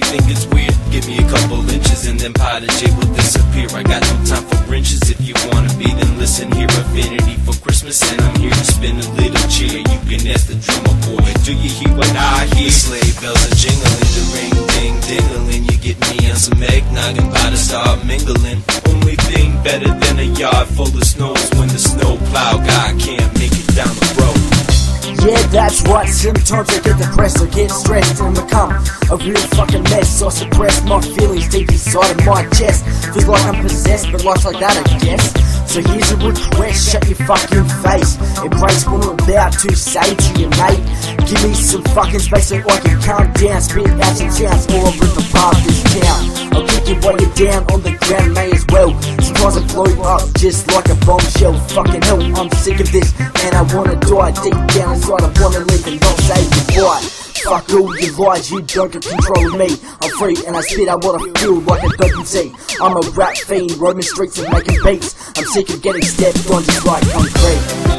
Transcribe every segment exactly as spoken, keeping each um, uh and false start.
think it's weird? Give me a couple inches and then Pot of J will disappear. I got no time for wrenches. If you wanna be, then listen here. Affinity for Christmas, and I'm here to spin a little cheer. You can ask the drummer boy, do you hear what I hear? Sleigh bells are jingling, the ring ding dingling. You get me on some eggnog and about to start mingling. Only thing better than a yard full of snow is when the snow plow guy can't make it down the road. Yeah, that's right, sometimes I get depressed, I get stressed and become a real fucking mess. I suppress my feelings deep inside of my chest. Feels like I'm possessed, but life's like that, I guess. So here's a request, shut your fucking face. Embrace what I'm about to say to you, mate. Give me some fucking space so I can calm down. Spit out some sounds or I'll rip apart this town. I'll kick you while you're down on the ground, may as well. Sometimes I blow you up just like a bombshell. Fucking hell, I'm sick of this and I wanna die. Deep down inside I wanna live and not say goodbye. Fuck all your lies, you don't get control of me. I'm free and I spit out what I feel like a dog can see. I'm a rap fiend, roaming streets and making beats. I'm sick of getting stepped on just like concrete.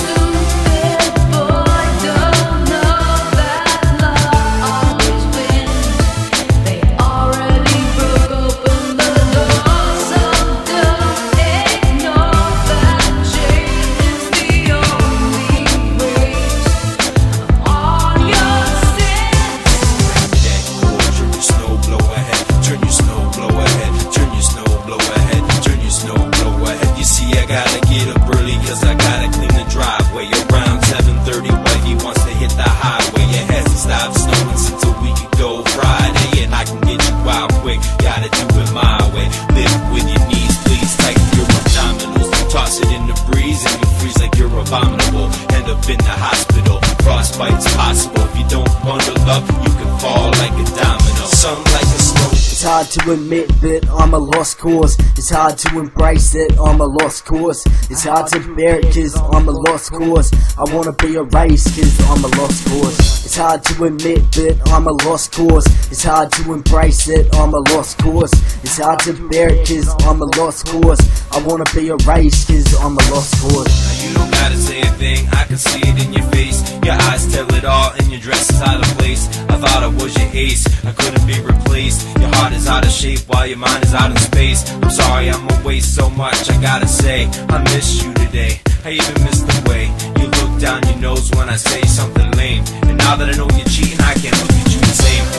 Gotta get up early cause I gotta clean the driveway. Around seven thirty, wifey wants to hit the highway. It hasn't stopped snowing since a week ago Friday, and I can get you out quick, gotta do it my way. Live with your knees, please, tighten your abdominals. Toss it in the breeze and you freeze like you're abominable. End up in the hospital, frostbite's possible. If you don't bundle up, you can fall like a domino. Some like a snow. It's hard to admit that I'm a lost cause. It's hard to embrace that I'm a lost cause. It's hard to bear it cause I'm a lost cause. I wanna be erased cause I'm a lost cause. It's hard to admit that I'm a lost cause. It's hard to embrace that I'm a lost cause. It's hard to bear it cause I'm a lost cause. I wanna be erased cause I'm a lost cause. Now you don't gotta say a thing, I can see it in your face. Your eyes tell it all and your dress is out of place. I thought I was your ace, I couldn't be replaced. Your heart is out of shape while your mind is out in space. I'm sorry I'ma waste so much, I gotta say I miss you today. I even miss the way you look down your nose when I say something lame. And now that I know you're cheating, I can't look at you the same.